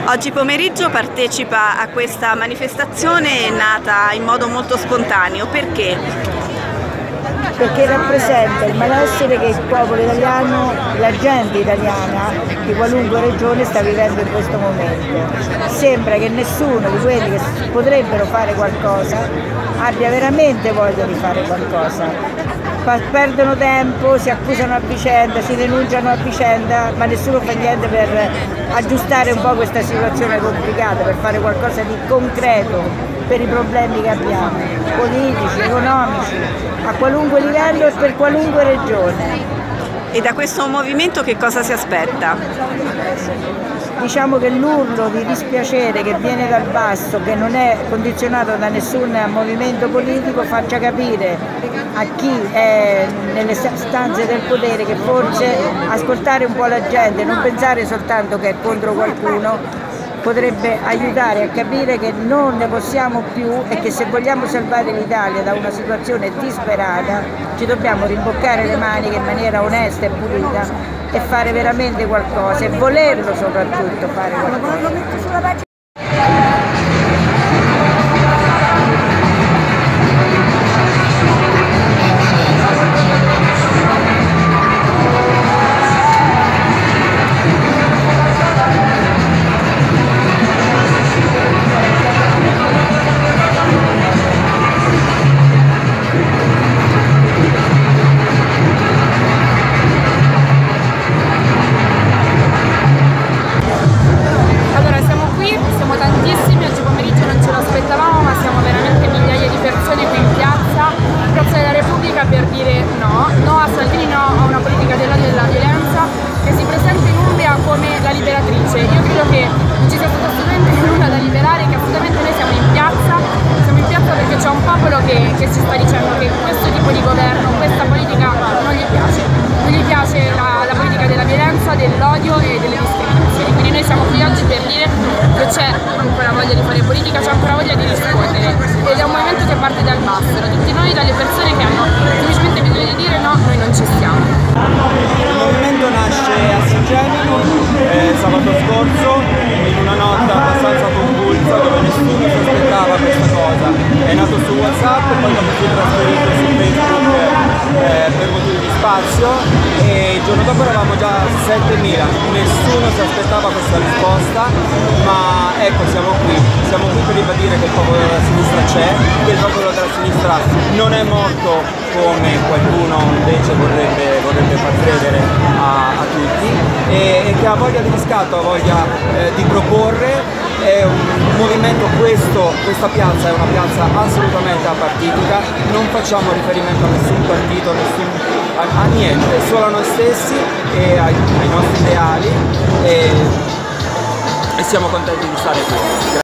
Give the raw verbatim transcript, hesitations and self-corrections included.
Oggi pomeriggio partecipa a questa manifestazione nata in modo molto spontaneo. Perché? Perché rappresenta il malessere che il popolo italiano, la gente italiana di qualunque regione sta vivendo in questo momento. Sembra che nessuno di quelli che potrebbero fare qualcosa abbia veramente voglia di fare qualcosa. Perdono tempo, si accusano a vicenda, si denunciano a vicenda, ma nessuno fa niente per aggiustare un po' questa situazione complicata, per fare qualcosa di concreto per i problemi che abbiamo, politici, economici, a qualunque livello e per qualunque regione. E da questo movimento che cosa si aspetta? Diciamo che l'urlo di dispiacere che viene dal basso, che non è condizionato da nessun movimento politico, faccia capire a chi è nelle stanze del potere che forse ascoltare un po' la gente, non pensare soltanto che è contro qualcuno, potrebbe aiutare a capire che non ne possiamo più e che se vogliamo salvare l'Italia da una situazione disperata ci dobbiamo rimboccare le maniche in maniera onesta e pulita e fare veramente qualcosa e volerlo soprattutto fare qualcosa. Per dire no, no a Salvini, no a una politica dell'odio e della violenza che si presenta in Umbria come la liberatrice. Io credo che non ci sia stato assolutamente nulla da liberare, che assolutamente noi siamo in piazza, siamo in piazza perché c'è un popolo che, che ci sta dicendo che questo tipo di governo, questa politica non gli piace, non gli piace la, la politica della violenza, dell'odio e delle discriminazioni. Quindi noi siamo qui oggi per dire che c'è ancora voglia di fare politica, c'è ancora voglia di rispondere ed è un movimento che parte dal basso, da tutti noi, dalle persone che hanno semplicemente bisogno di dire no, noi non ci stiamo. Il movimento nasce a Sigemino eh, sabato scorso in una notte abbastanza convulsa dove nessuno si aspettava questa cosa. È nato su WhatsApp, poi dopo si è trasferito su Facebook eh, per motivi di spazio e il giorno dopo eravamo già settemila, nessuno si aspettava questa risposta, ma ecco siamo qui, siamo qui per ribadire che il popolo della sinistra c'è, che il popolo della sinistra non è morto come qualcuno invece vorrebbe, vorrebbe far credere a, a tutti e, e che ha voglia di riscatto, ha voglia eh, di proporre. È un movimento questo, questa piazza è una piazza assolutamente apartitica, non facciamo riferimento a nessun partito, nessun, a, a niente, solo a noi stessi e ai, ai nostri ideali e, e siamo contenti di stare qui.